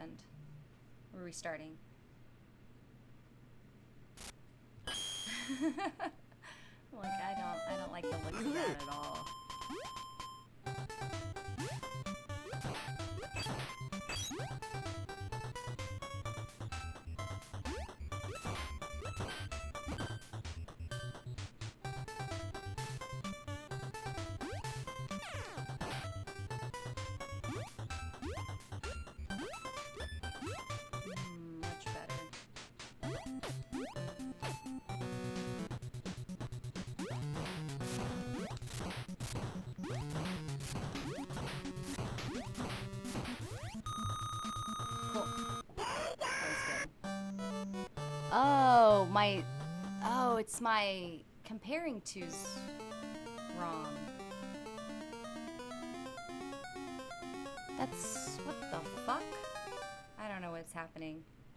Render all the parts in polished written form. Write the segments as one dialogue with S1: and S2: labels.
S1: happened? We're restarting. Like, I don't like the looks of that at all. Much better. Cool. That was good. Oh, oh, it's my comparing to's wrong. That's, what the fuck? I don't know what's happening.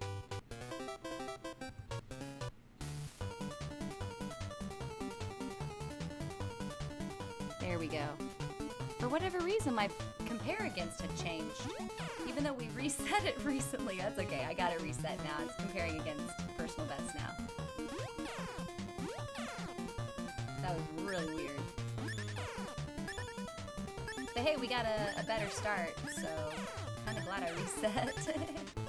S1: There we go. For whatever reason, my compare against had changed. Even though we reset it recently, that's okay. I got it reset now. It's comparing against personal best now. That was really weird. But hey, we got a better start, so kind of glad I reset.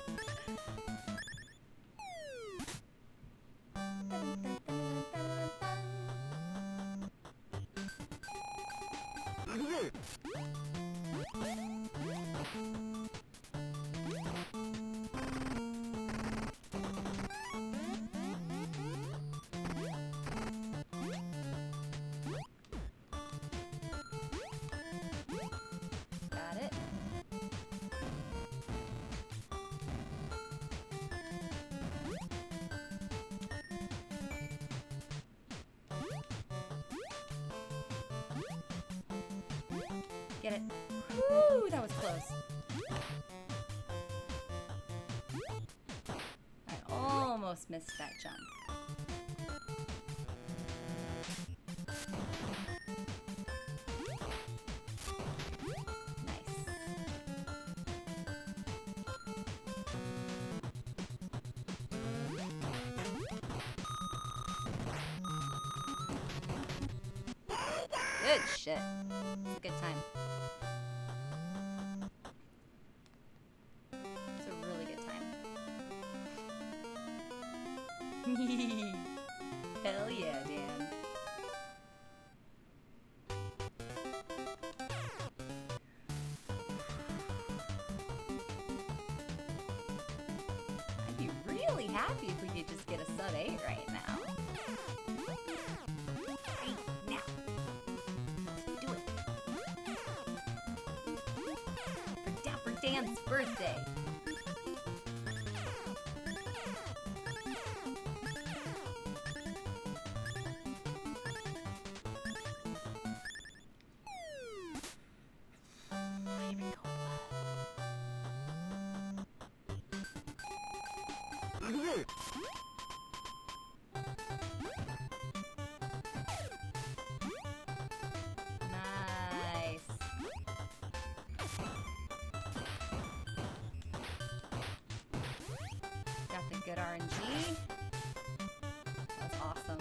S1: Got it. Get it. Woo, that was close. I almost missed that jump. Good shit. It's a good time. It's a really good time. Hell yeah, Dan. I'd be really happy if we could just get a sub 8 right now. Dan's birthday. Nice. Got the good RNG. That's awesome.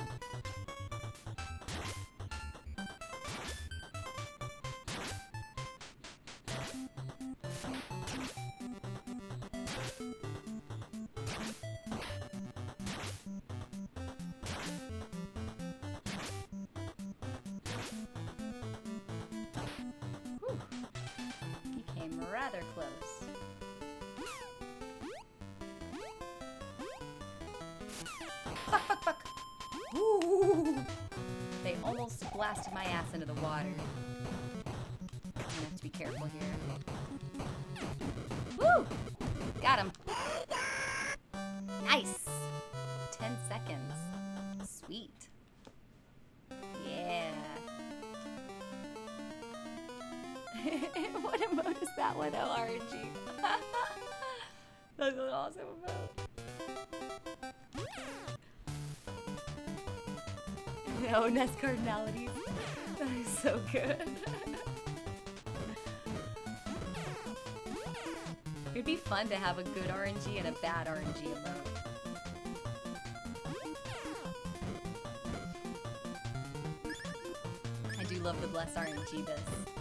S1: Whew. He came rather close. Fuck, fuck, fuck. Ooh. They almost blasted my ass into the water. I'm gonna have to be careful here. Woo! Got him. Nice. 10 seconds. Sweet. Yeah. What emote is that one? Oh, RNG. That's an awesome emote. No, Nest Cardinalities. That is so good. Good be fun to have a good RNG and a bad RNG emote. I do love the bless RNG this.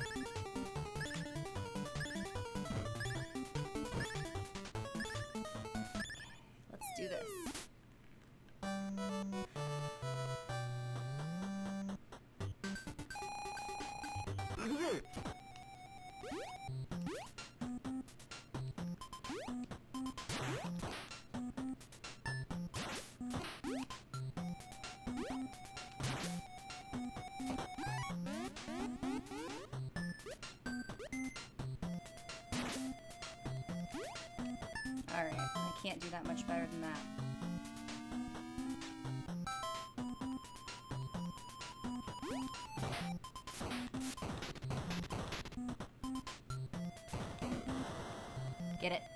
S1: Let's do this. Alright, I can't do that much better than that. Get it?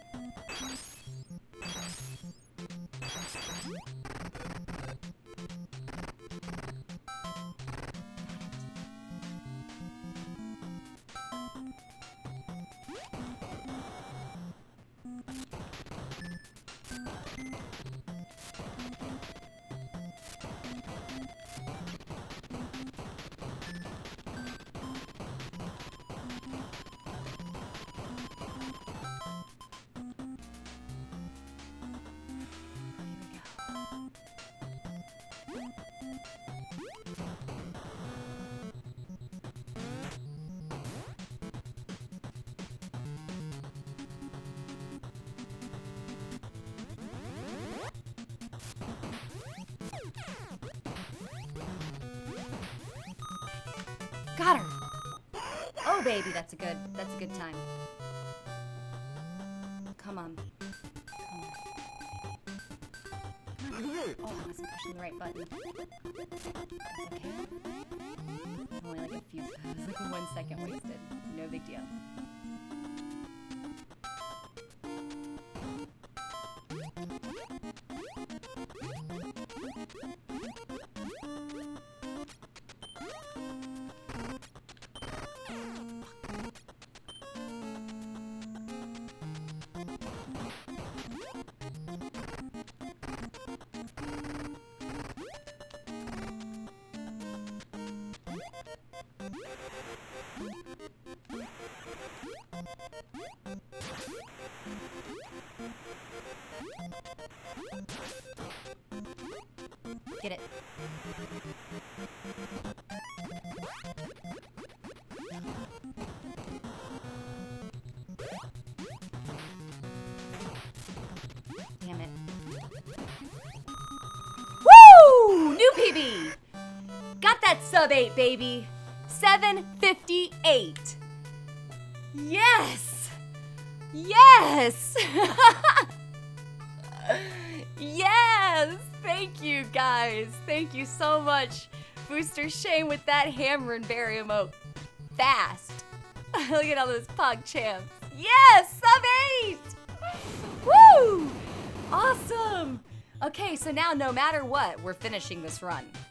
S1: Got her! Oh baby, that's a good time. Come on. Come on. Oh, I wasn't pushing the right button. That's okay. Only like a few, it was like 1 second wasted. No big deal. Get it. Damn it. Woo! New PB! Got that sub 8, baby. 758. Yes! Yes! Yes! Thank you, guys. Thank you so much. Booster Shane with that hammer and berry emote. Fast. Look at all those Pog champs. Yes! Sub 8! Woo! Awesome! Okay, so now no matter what, we're finishing this run.